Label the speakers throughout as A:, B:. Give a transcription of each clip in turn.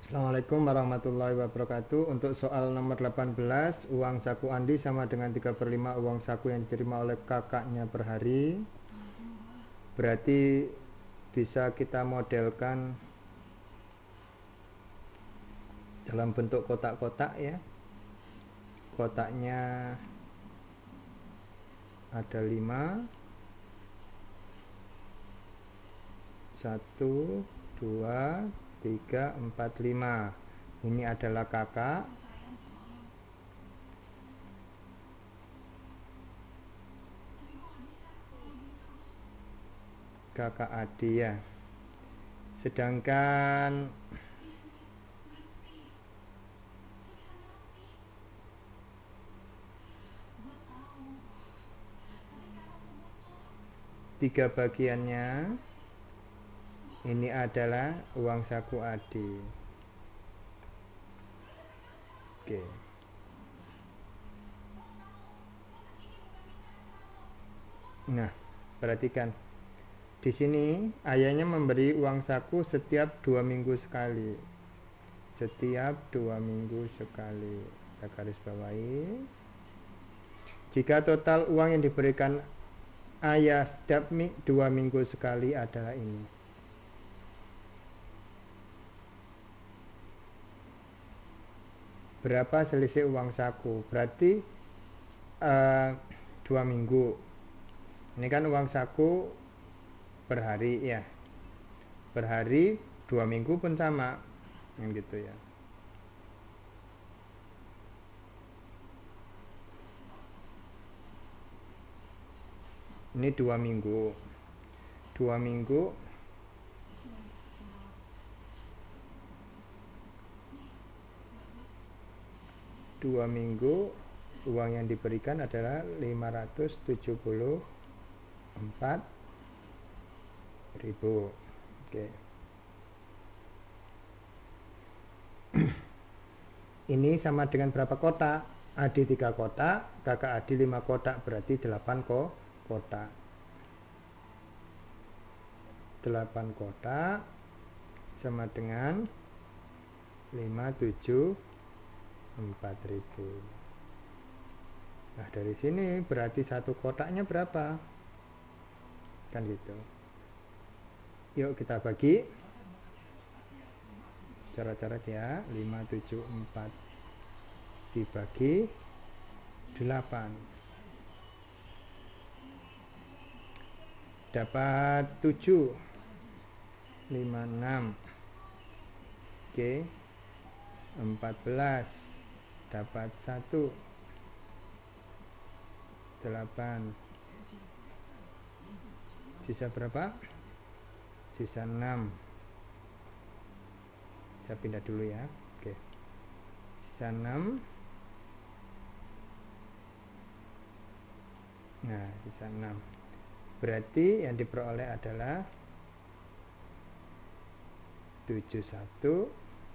A: Assalamualaikum warahmatullahi wabarakatuh. Untuk soal nomor 18, uang saku Andi sama dengan 3/5 uang saku yang diterima oleh kakaknya per hari. Berarti bisa kita modelkan dalam bentuk kotak-kotak ya. Kotaknya ada 5, 1, 2, 3, 4, 5. Ini adalah kakak, kakak Adi ya. Sedangkan tiga bagiannya ini adalah uang saku Adi. Oke. Nah, perhatikan. Di sini ayahnya memberi uang saku setiap 2 minggu sekali. Setiap 2 minggu sekali. Kita garis bawahi. Jika total uang yang diberikan ayah setiap 2 minggu sekali adalah ini. Berapa selisih uang saku? Berarti 2 minggu. Ini kan uang saku per hari ya. Per hari 2 minggu pun sama. Gitu ya. Ini 2 minggu. 2 minggu 2 minggu uang yang diberikan adalah 574.000. Oke. Ini sama dengan berapa kotak? Adi 3 kotak, kakak Adi 5 kotak, berarti 8 kotak. 8 kotak sama dengan 574.000. Nah, dari sini berarti satu kotaknya berapa? Kan gitu. Yuk kita bagi. Cara-cara ya, 574 dibagi 8. Dapat 7. 56. Oke. 14. Dapat 1. 8. Sisa berapa? Sisa 6. Saya pindah dulu ya. Oke. Sisa 6. Nah, sisa 6. Berarti yang diperoleh adalah 71.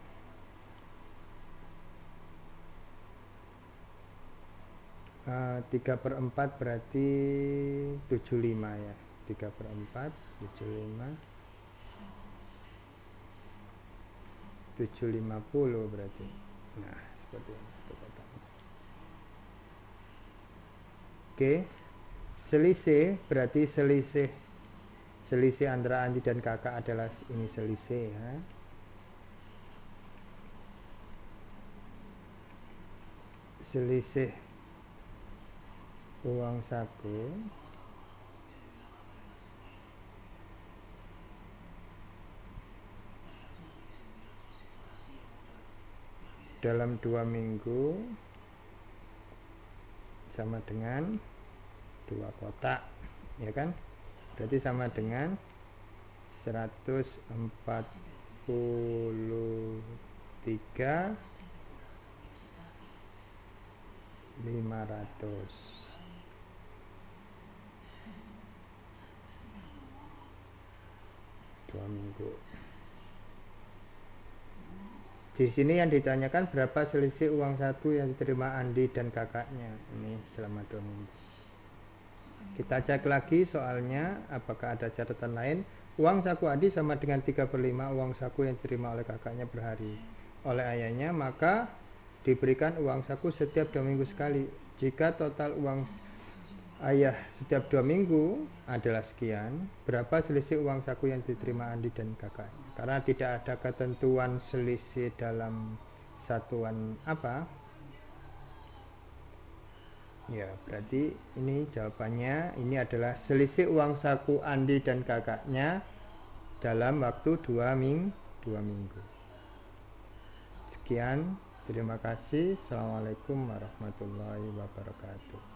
A: 3/4 berarti 75 ya. 3/4 75 750 berarti. Nah, seperti ini. Oke. Selisih berarti selisih antara Andi dan kakak adalah ini selisih ya. Selisih uang saku dalam 2 minggu sama dengan 2 kotak ya kan, berarti sama dengan 143.500. Dua minggu. Di sini yang ditanyakan berapa selisih uang saku yang diterima Andi dan kakaknya ini selama 2 minggu. Kita cek lagi soalnya apakah ada catatan lain. Uang saku Andi sama dengan 3/5 uang saku yang diterima oleh kakaknya per hari. oleh ayahnya, maka diberikan uang saku setiap 2 minggu sekali. Jika total uang ayah setiap 2 minggu adalah sekian, berapa selisih uang saku yang diterima Andi dan kakak? Karena tidak ada ketentuan selisih dalam satuan apa, ya berarti ini jawabannya, ini adalah selisih uang saku Andi dan kakaknya dalam waktu 2 minggu. Sekian, terima kasih. Assalamualaikum warahmatullahi wabarakatuh.